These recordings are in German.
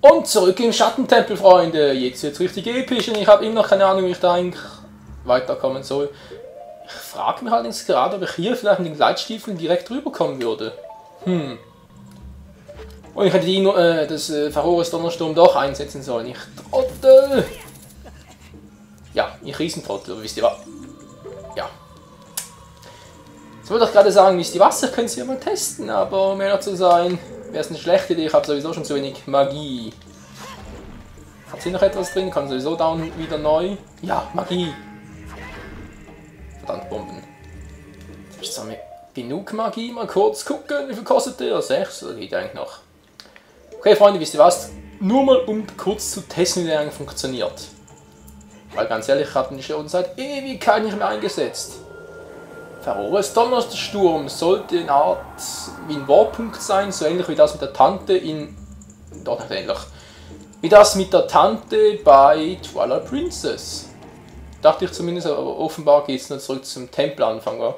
Und zurück im Schattentempel, Freunde. Jetzt wird's richtig episch und ich habe immer noch keine Ahnung, wie ich da eigentlich weiterkommen soll. Ich frage mich allerdings gerade, ob ich hier vielleicht mit den Gleitstiefeln direkt rüberkommen würde. Und ich hätte das Pharos Donnersturm doch einsetzen sollen. Ich Trottel! Ja, ich Riesentrottel, wisst ihr was? Ja. Jetzt wollte ich gerade sagen, wisst ihr was, ich könnte es ja mal testen, aber um ehrlich zu sein, wäre es eine schlechte Idee, ich habe sowieso schon zu wenig Magie. Hat hier noch etwas drin? Kann sowieso down wieder neu. Ja, Magie. Verdammt, Bomben. Jetzt haben wir genug Magie. Mal kurz gucken, wie viel kostet der? 6? Oder geht eigentlich noch? Okay, Freunde, wisst ihr was? Nur mal um kurz zu testen, wie der eigentlich funktioniert. Weil ganz ehrlich, ich habe ihn schon seit Ewigkeit nicht mehr eingesetzt. Pharos Donnersturm sollte eine Art wie ein Warpunkt sein, so ähnlich wie das mit der Tante in... Doch nicht ähnlich. Wie das mit der Tante bei Twilight Princess. Dachte ich zumindest, aber offenbar geht es nur zurück zum Tempelanfang.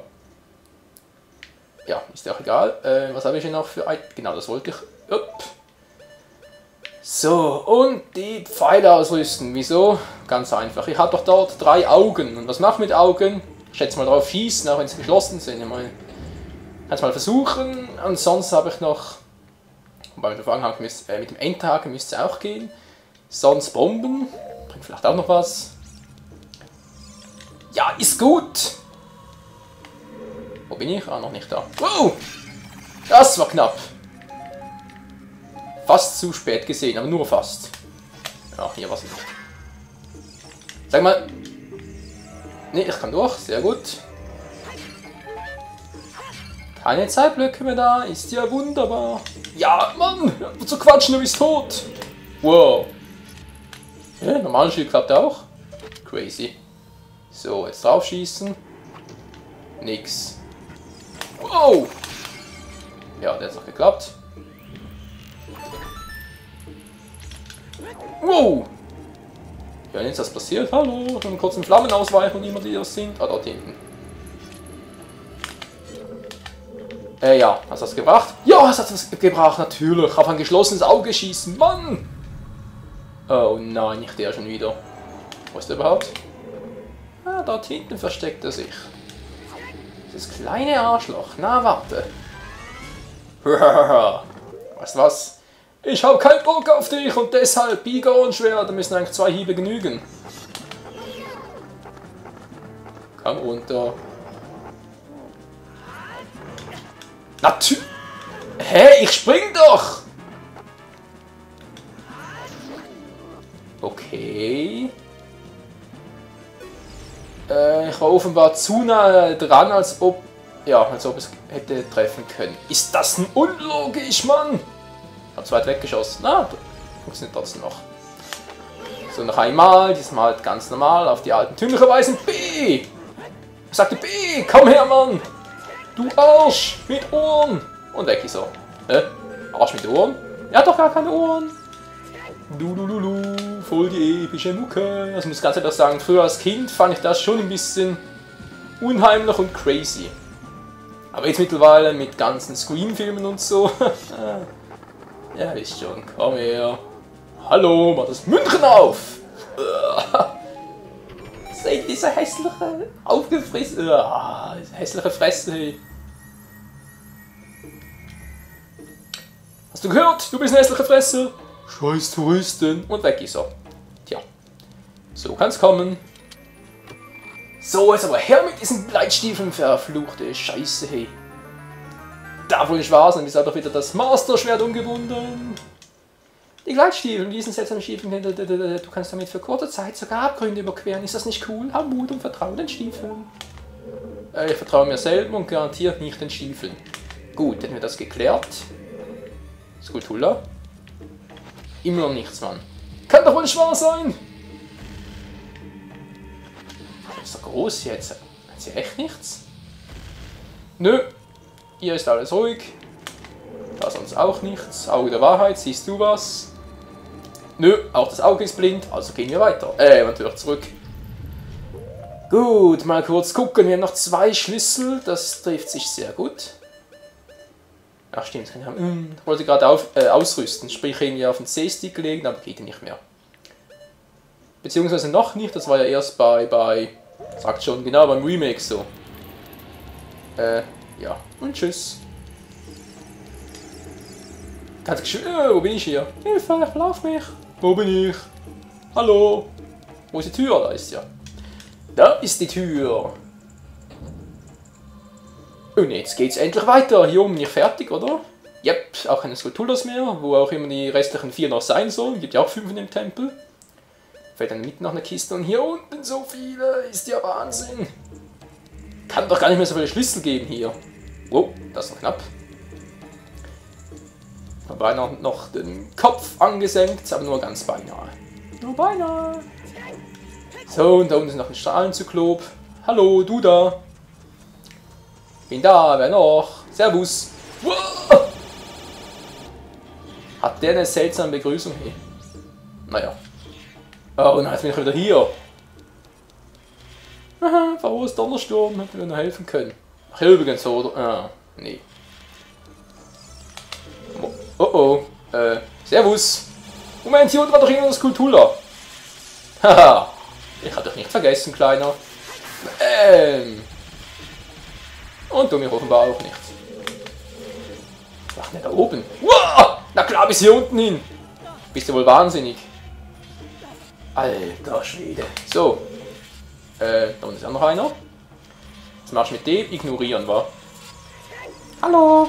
Ja, ist ja auch egal. Was habe ich hier noch für ein... Genau, das wollte ich. Upp. So, und die Pfeile ausrüsten. Wieso? Ganz einfach. Ich habe doch dort 3 Augen. Und was mache ich mit Augen? Ich schätze mal drauf schießen, auch wenn sie geschlossen sind. Ich kann es mal versuchen. Und sonst habe ich noch... Wobei mit dem Endhaken müsste es auch gehen. Sonst Bomben. Bringt vielleicht auch noch was. Ja, ist gut! Wo bin ich? Ah, noch nicht da. Wow! Das war knapp. Fast zu spät gesehen, aber nur fast. Ja, hier war es nicht. Sag mal. Ne, ich kann durch. Sehr gut. Keine Zeitblöcke mehr da. Ist ja wunderbar. Ja, Mann! Zu quatschen, du bist tot! Wow. Ja, normales Schild klappt auch. Crazy. So, jetzt drauf schießen. Nix. Wow! Ja, der hat auch geklappt. Wow! Ja, jetzt ist das passiert. Hallo, schon kurz in Flammen ausweichen, niemand die das sind. Ah, dort hinten. Ja, hast du das gebracht? Ja, hast du das gebracht, natürlich. Auf ein geschlossenes Auge schießen, Mann! Oh nein, nicht der schon wieder. Wo ist der überhaupt? Ah, dort hinten versteckt er sich. Das kleine Arschloch. Na, warte. Weißt du was? Ich habe keinen Bock auf dich und deshalb Biger und Schwert. Da müssen eigentlich 2 Hiebe genügen. Komm runter. Natürlich. Hä? Ich spring doch! Okay. Ich war offenbar zu nah dran, als ob es hätte treffen können. Ist das denn unlogisch, Mann? Ich habe zu weit weggeschossen. Na, funktioniert trotzdem noch. So, noch einmal. Diesmal halt ganz normal. Auf die alten tümliche Weisen. B! Ich sagte B! Komm her, Mann! Du Arsch! Mit Ohren! Und weg ist er. Arsch mit Ohren? Er hat doch gar keine Ohren! Voll die epische Mucke. Also ich muss ganz ehrlich sagen, früher als Kind fand ich das schon ein bisschen unheimlich und crazy. Aber jetzt mittlerweile mit ganzen Scream-Filmen und so. Ja, ist schon. Komm her. Hallo, mach das München auf! Seht diese hässliche, aufgefressene, hässliche Fresse, hey. Hast du gehört? Du bist eine hässliche Fresse. Scheiß Touristen. Und weg ist er. Tja. So kann's kommen. So, jetzt aber her mit diesen Gleitstiefeln, verfluchte Scheiße, hey. Darf wohl nicht wahr sein, ist doch wieder das Master-Schwert umgebunden. Die Gleitstiefel, diesen seltsamen Stiefeln, du kannst damit für kurze Zeit sogar Abgründe überqueren. Ist das nicht cool? Hab Mut und vertraue den Stiefeln. Ich vertraue mir selber und garantiert nicht den Stiefeln. Gut, hätten wir das geklärt. Skulltula. Immer noch nichts, Mann. Kann doch wohl nicht wahr sein! Ist doch groß jetzt. Hat sie echt nichts? Nö. Hier ist alles ruhig. Da sonst auch nichts. Auge der Wahrheit, siehst du was? Nö, auch das Auge ist blind, also gehen wir weiter. Natürlich zurück. Gut, mal kurz gucken. Wir haben noch 2 Schlüssel. Das trifft sich sehr gut. Ach stimmt, ich wollte gerade ausrüsten. Sprich irgendwie auf den C-Stick legen, aber geht nicht mehr. Beziehungsweise noch nicht, das war ja erst bei sagt schon, genau, beim Remake so. Ja, und tschüss. Ganz schön, wo bin ich hier? Hilfe, lauf mich. Wo bin ich? Hallo? Wo ist die Tür? Da ist ja. Da ist die Tür. Und jetzt geht's endlich weiter. Hier oben nicht fertig, oder? Yep, auch keine Skulpturas mehr, wo auch immer die restlichen 4 noch sein sollen. Gibt ja auch 5 in dem Tempel. Fällt dann mitten noch eine Kiste und hier unten so viele. Ist ja Wahnsinn. Kann doch gar nicht mehr so viele Schlüssel geben hier. Wow, das ist noch knapp. Beinahe noch den Kopf angesenkt, aber nur ganz beinahe. Nur beinahe. So, und da unten ist noch ein Strahlenzyklop. Hallo, du da. Bin da, wer noch? Servus. Wow. Hat der eine seltsame Begrüßung hier? Naja. Oh nein, jetzt bin ich wieder hier. Aha, Faules Donnersturm, hätte mir noch helfen können. Ach, hier übrigens, oder? Ah, nee. Oh oh, servus. Moment, hier unten war doch irgendeine Skulptur. Haha, ich hab dich nicht vergessen, Kleiner. Und du mich offenbar auch nicht. Ach, nicht da oben. Wow, na klar, bis hier unten hin. Bist du wohl wahnsinnig? Alter Schwede. So. Da unten ist auch noch einer. Jetzt machst du mit dem ignorieren, wa? Hallo.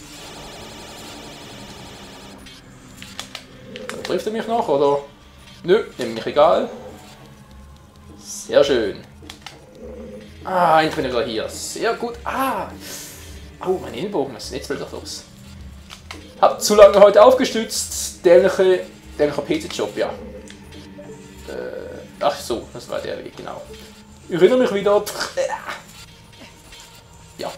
Dann trifft er mich noch, oder? Nö, nämlich egal. Sehr schön. Ah, endlich bin ich wieder hier. Sehr gut. Ah. Oh, mein Ellbogen, was ist jetzt wieder los? Hab zu lange heute aufgestützt. Dämlicher PC-Job, ja. Ach so, das war der Weg, genau. Ich erinnere mich wieder. Ja.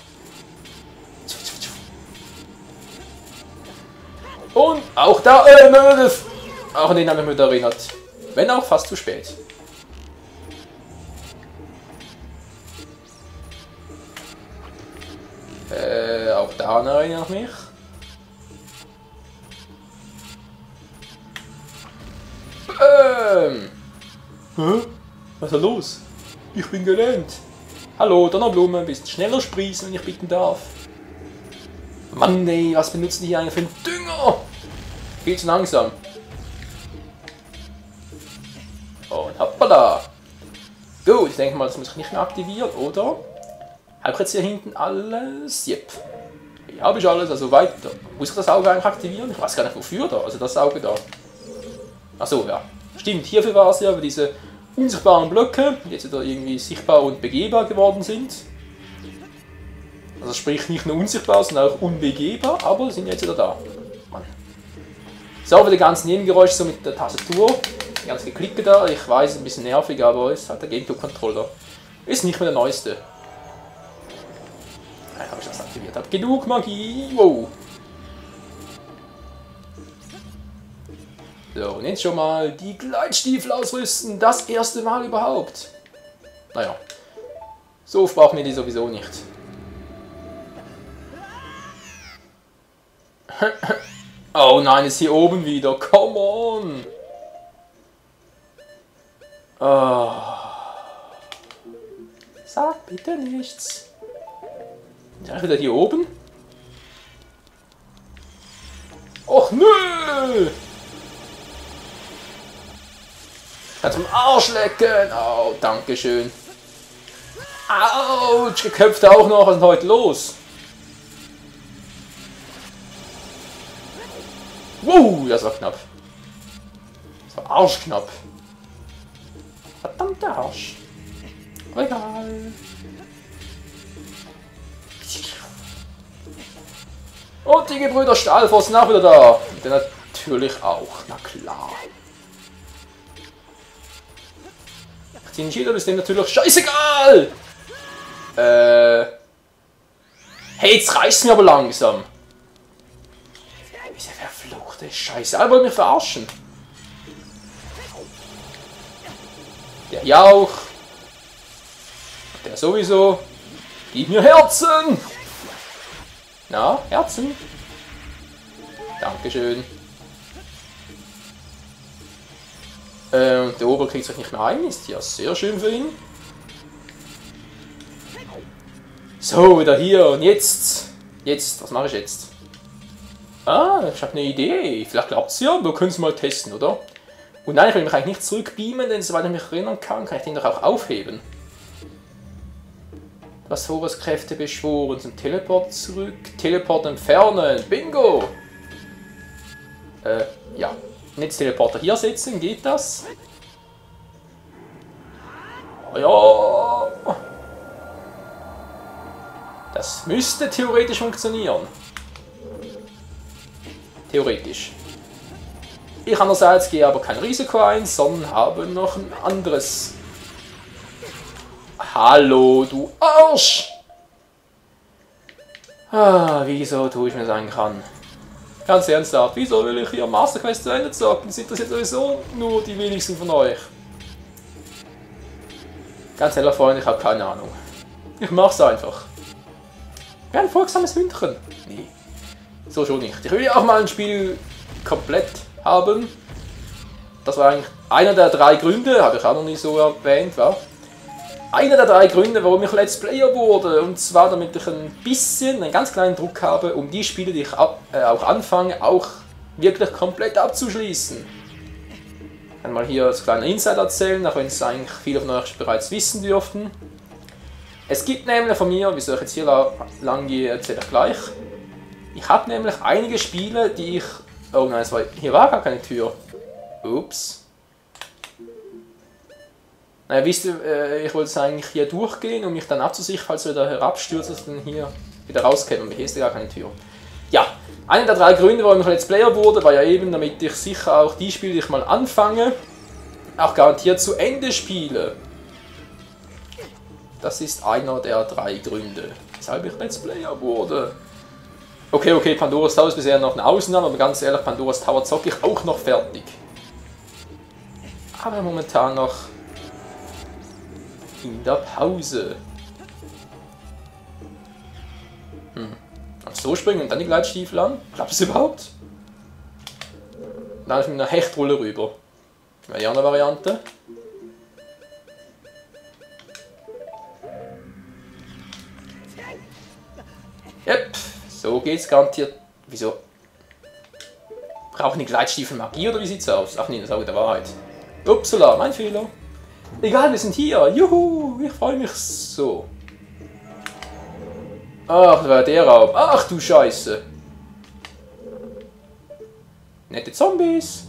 Und auch da, auch an den habe ich mich wieder erinnert. Wenn auch fast zu spät. Auch daran erinnere ich mich. Hä? Was ist da los? Ich bin gelähmt. Hallo, Donnerblume, bist schneller sprießen, wenn ich bitten darf. Mann, ey, was benutzen die hier eigentlich für einen Dünger? Viel zu langsam. Und hoppala. Gut, ich denke mal, das muss ich nicht mehr aktivieren, oder? Habe ich jetzt hier hinten alles? Yep. Hier habe ich alles, also weiter. Muss ich das Auge eigentlich aktivieren? Ich weiß gar nicht wofür da, also das Auge da. Achso, ja. Stimmt, hierfür war es ja, weil diese unsichtbaren Blöcke jetzt wieder irgendwie sichtbar und begehbar geworden sind. Also sprich nicht nur unsichtbar, sondern auch unbegehbar, aber sind jetzt wieder da. Mann. So, für die ganzen Nebengeräusche so mit der Tastatur. Die ganze Geklicke da, ich weiß, ein bisschen nervig, aber es hat der GameCube-Controller. Ist nicht mehr der neueste. Ja, habe ich das aktiviert. Hab genug Magie. Wow. So, und jetzt schon mal die Gleitstiefel ausrüsten. Das erste Mal überhaupt. Naja. So oft brauchen wir die sowieso nicht. Oh nein, ist hier oben wieder. Come on. Oh. Sag bitte nichts. Ist er wieder hier oben? Och nö! Kannst zum Arsch lecken! Oh, dankeschön. Autsch, geköpft auch noch. Was ist denn heute los? Das war knapp. Das war arschknapp. Verdammter Arsch. Aber egal. Und die Gebrüder Stahlfoss sind auch wieder da. Und der natürlich auch. Na klar. Den Schilder ist dem natürlich scheißegal! Hey, jetzt reicht's mir aber langsam. Diese verfluchte Scheiße. Alle wollen mich verarschen. Der hier auch. Der sowieso. Gib mir Herzen! Na, Herzen? Dankeschön. Und der Ober kriegt sich nicht mehr ein, ist ja sehr schön für ihn. So, wieder hier und jetzt. Jetzt, was mache ich jetzt? Ah, ich habe eine Idee. Vielleicht klappt es ja, wir können es mal testen, oder? Und nein, ich will mich eigentlich nicht zurückbeamen, denn soweit ich mich erinnern kann ich den doch auch aufheben. Was Horus Kräfte beschworen, zum Teleport zurück. Teleport entfernen, Bingo! Ja. Und jetzt Teleporter hier setzen, geht das? Ja! Das müsste theoretisch funktionieren. Theoretisch. Ich andererseits gehe aber kein Risiko ein, sondern habe noch ein anderes. Hallo, du Arsch! Ah, wieso tue ich mir das eigentlich an? Ganz ernsthaft, wieso will ich hier Master Quest zu Ende zocken? Das interessiert sowieso nur die wenigsten von euch. Ganz ehrlich, Freunde, ich habe keine Ahnung. Ich mach's einfach. Wie ein folgsames Hündchen. Nee, so schon nicht. Ich will ja auch mal ein Spiel komplett haben. Das war eigentlich einer der 3 Gründe, habe ich auch noch nicht so erwähnt, war. Einer der 3 Gründe, warum ich Let's Player wurde, und zwar damit ich ein bisschen, einen ganz kleinen Druck habe, um die Spiele, die ich auch anfange, auch wirklich komplett abzuschließen. Ich kann mal hier als kleiner Insider erzählen, auch wenn es eigentlich viele von euch bereits wissen dürften. Es gibt nämlich von mir, wieso ich jetzt hier lang gehe, erzähle ich gleich. Ich habe nämlich einige Spiele, die ich... Oh nein, hier war gar keine Tür. Ups. Naja, wisst ihr, ich wollte es eigentlich hier durchgehen, um mich dann abzusichern, falls er wieder herabstürzt, dass ich dann hier wieder rauskomme. Und hier ist gar keine Tür. Ja, einer der 3 Gründe, warum ich Let's Player wurde, war ja eben, damit ich sicher auch die Spiele, die ich mal anfange, auch garantiert zu Ende spiele. Das ist einer der 3 Gründe, weshalb ich Let's Player wurde. Okay, Pandora's Tower ist bisher noch eine Ausnahme, aber ganz ehrlich, Pandora's Tower zocke ich auch noch fertig. Aber momentan noch in der Pause. So springen und dann die Gleitstiefel an? Klappt es überhaupt? Dann mit einer Hechtrolle rüber. Wäre ja eine Variante. Yep, so geht's garantiert. Wieso? Brauchen die Gleitstiefel Magie oder wie sieht's aus? Ach nee, das ist auch der Wahrheit. Upsala, mein Fehler. Egal, wir sind hier. Juhu, ich freue mich so. Ach, das war der Raum. Ach du Scheiße. Nette Zombies.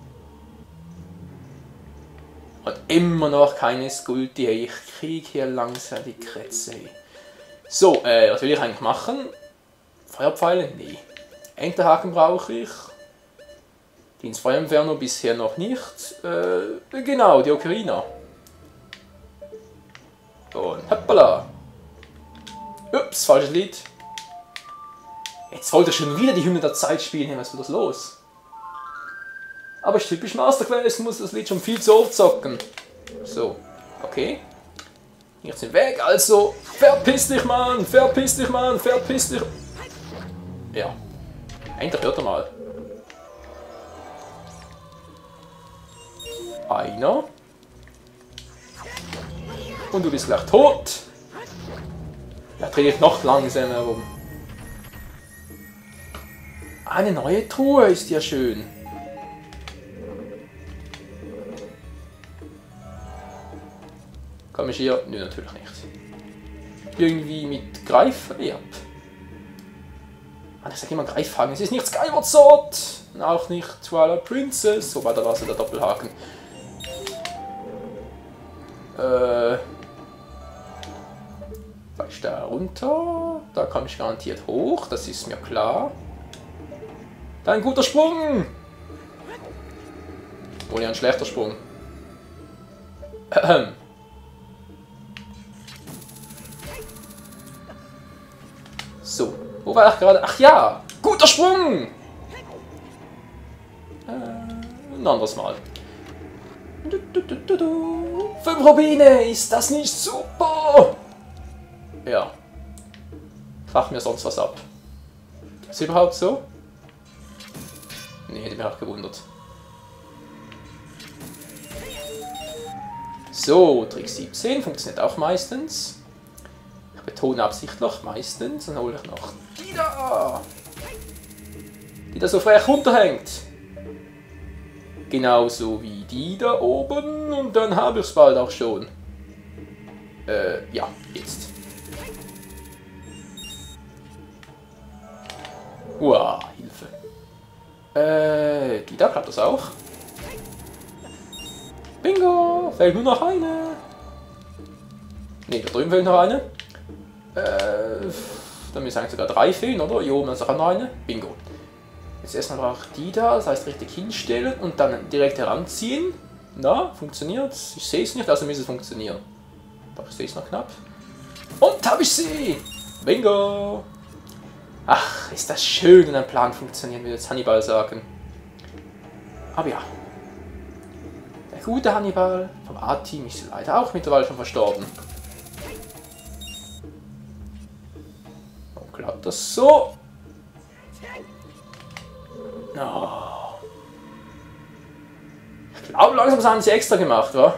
Und immer noch keine Skulti. Ich kriege hier langsam die Krätze. So, was will ich eigentlich machen? Feuerpfeile? Nee. Enterhaken brauche ich. Dienstfeuerinferno bisher noch nicht. Genau, die Ocarina. Und hoppala. Ups, falsches Lied. Jetzt wollte ich schon wieder die Hymne der Zeit spielen. Hey, was ist das los? Aber ist typisch Master Quest, muss das Lied schon viel zu oft zocken. So, okay. Jetzt im Weg, also verpiss dich, Mann, verpiss dich, Mann, verpiss dich. Ja, endlich hört er mal. Einer. Und du bist gleich tot. Da drehe ich noch langsam herum. Eine neue Truhe ist ja schön. Kann ich hier? Nö, natürlich nicht. Irgendwie mit Greif? Ja. Ich sage immer Greifhaken. Es ist nicht Skyward Sword. Und auch nicht Twilight Princess. Wobei, da war es der Doppelhaken. Da ist da runter. Da komme ich garantiert hoch. Das ist mir klar. Da ein guter Sprung. Oder ein schlechter Sprung. So, wo war ich gerade? Ach ja, guter Sprung! Ein anderes Mal. 5 Rubine, ist das nicht super? Ja. Fach mir sonst was ab. Ist überhaupt so? Nee, hätte mich auch gewundert. So, Trick 17 funktioniert auch meistens. Ich betone absichtlich meistens. Dann hole ich noch die da. Die da so frech runterhängt. Genauso wie die da oben. Und dann habe ich es bald auch schon. Ja, jetzt. Wow, Hilfe. Die da klappt das auch. Bingo! Fehlt nur noch eine. Ne, da drüben fehlt noch eine. Da müssen eigentlich sogar 3 fehlen, oder? Hier oben ist auch noch eine. Bingo. Jetzt erstmal auch die da, das heißt richtig hinstellen und dann direkt heranziehen. Na, funktioniert? Ich sehe es nicht, also müsste es funktionieren. Doch, ich sehe es noch knapp. Und habe ich sie! Bingo! Ach, ist das schön, wenn ein Plan funktioniert, würde jetzt Hannibal sagen. Aber ja. Der gute Hannibal vom A-Team ist leider auch mittlerweile schon verstorben. Und klappt das so. Oh. Ich glaube, langsam haben sie extra gemacht, wa?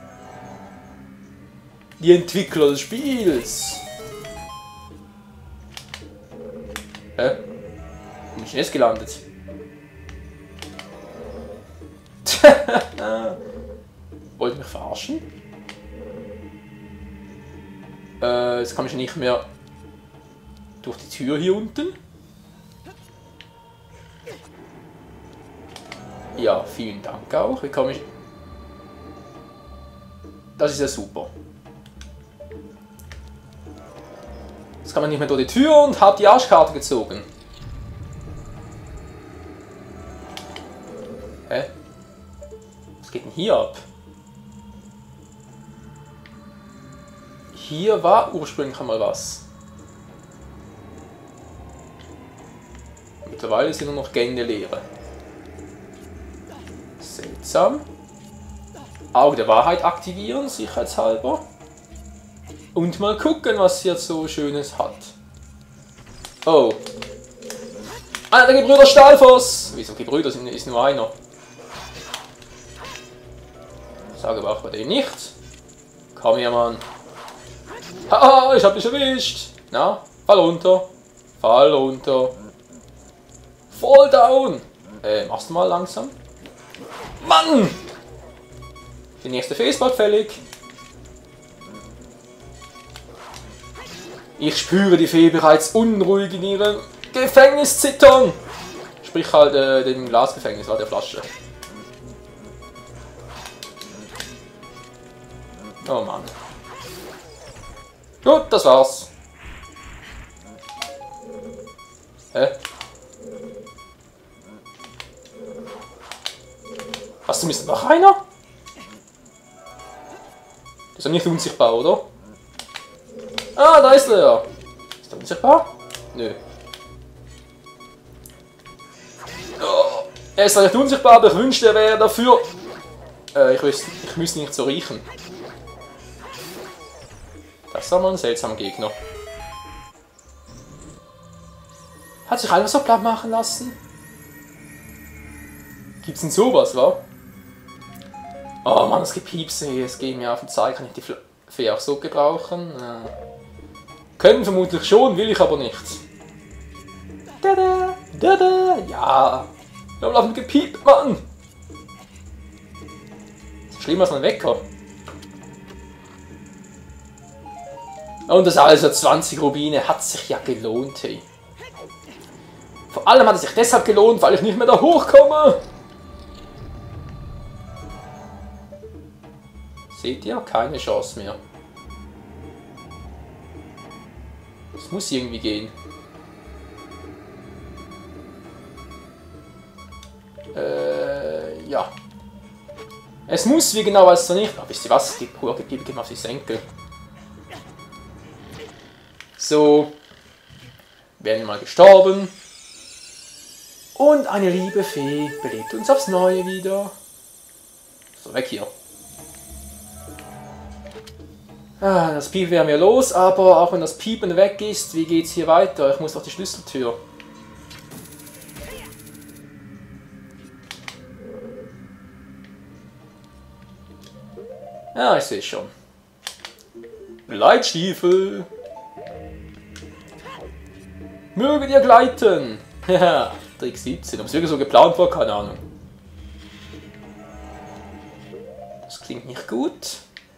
Die Entwickler des Spiels. Hä? Wo bin ich jetzt gelandet? Wollt ihr mich verarschen? Jetzt komme ich nicht mehr durch die Tür hier unten. Ja, vielen Dank auch. Wie komme ich... Das ist ja super. Jetzt kann man nicht mehr durch die Tür und habe die Arschkarte gezogen. Hä? Was geht denn hier ab? Hier war ursprünglich einmal was. Mittlerweile sind nur noch Gänge leere. Seltsam. Auge der Wahrheit aktivieren, sicherheitshalber. Und mal gucken, was hier so Schönes hat. Oh. Einer der Gebrüder Stahlfoss! Wieso Gebrüder? Ist nur einer. Ich sage aber auch bei dem nicht. Komm her, Mann. Haha, ich hab dich erwischt. Na, fall runter. Fall runter. Fall down. Machst du mal langsam. Mann! Die nächste Phase bald fällig. Ich spüre die Fee bereits unruhig in ihrem Gefängnis zittern. Sprich halt dem Glasgefängnis, der Flasche. Oh Mann. Gut, das war's. Hä? Was, du bist noch einer? Das ist ja nicht unsichtbar, oder? Ah, da ist er! Ist er unsichtbar? Nö. Oh, er ist recht unsichtbar, aber ich wünschte, er wäre dafür... ich müsste nicht so riechen. Das war mal ein seltsamer Gegner. Hat sich einfach so platt machen lassen? Gibt's denn sowas, wa? Oh Mann, das Gepiepse hier, es geht mir auf den Zeig. Kann ich die Fee auch so gebrauchen? Können vermutlich schon, will ich aber nicht. Dada, dada, ja. Wir haben laufend gepiept, Mann. Das ist schlimmer als ein Wecker. Und das alles für 20 Rubine hat sich ja gelohnt, hey. Vor allem hat es sich deshalb gelohnt, weil ich nicht mehr da hochkomme. Seht ihr? Keine Chance mehr. Es muss irgendwie gehen. Ja. Es muss, wie genau weiß ich nicht. Aber wisst ihr was? Die Gurke gibt auf die Senkel. So. Werden mal gestorben. Und eine liebe Fee belebt uns aufs Neue wieder. So, weg hier. Ah, das Piepen wäre mir los, aber auch wenn das Piepen weg ist, wie geht's hier weiter? Ich muss doch die Schlüsseltür. Ja, ich sehe schon. Gleitstiefel. Möget ihr gleiten. Ja, Trick 17. Ob es wirklich so geplant war, keine Ahnung. Das klingt nicht gut.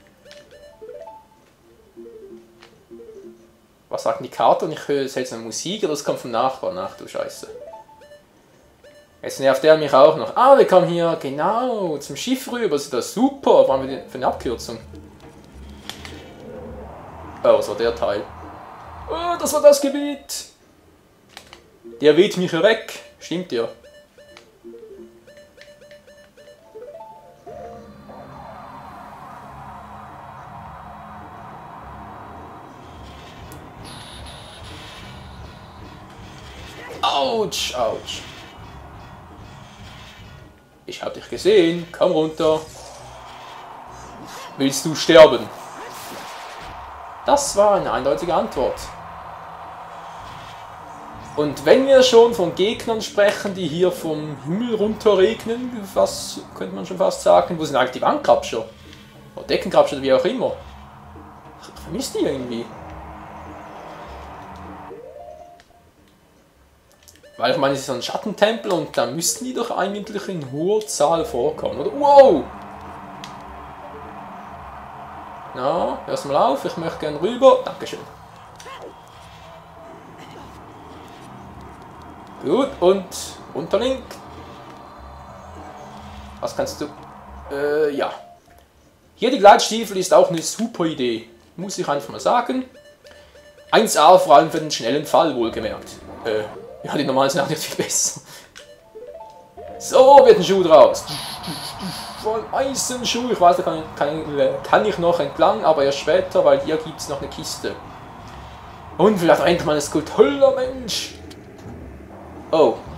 Was sagt die Karte? Und ich höre jetzt eine Musik, oder das kommt vom Nachbarn. Ach du Scheiße. Jetzt nervt der mich auch noch. Ah, wir kommen hier genau zum Schiff rüber. Das ist das super. Was haben wir für eine Abkürzung? Oh, das war der Teil. Oh, das war das Gebiet. Der weht mich ja weg. Stimmt ja. Autsch, autsch. Ich hab dich gesehen. Komm runter. Willst du sterben? Das war eine eindeutige Antwort. Und wenn wir schon von Gegnern sprechen, die hier vom Himmel runterregnen, was könnte man schon fast sagen, wo sind eigentlich die Wandgrabscher? Oder Deckengrabscher oder wie auch immer. Ich vermisse die irgendwie. Weil ich meine, es ist so ein Schattentempel und da müssten die doch eigentlich in hoher Zahl vorkommen, oder? Wow! Na, hörst mal auf, ich möchte gerne rüber. Dankeschön. Gut, und Unterlink. Was kannst du? Ja. Hier die Gleitstiefel ist auch eine super Idee. Muss ich einfach mal sagen. 1A, vor allem für den schnellen Fall, wohlgemerkt. Ja, die normalen sind auch nicht viel besser. So, wird ein Schuh draus. Von Eisenschuh. Ich weiß, da kann ich noch entlang, aber erst später, weil hier gibt es noch eine Kiste. Und vielleicht endlich mal ein Skulptur, Mensch. Oh,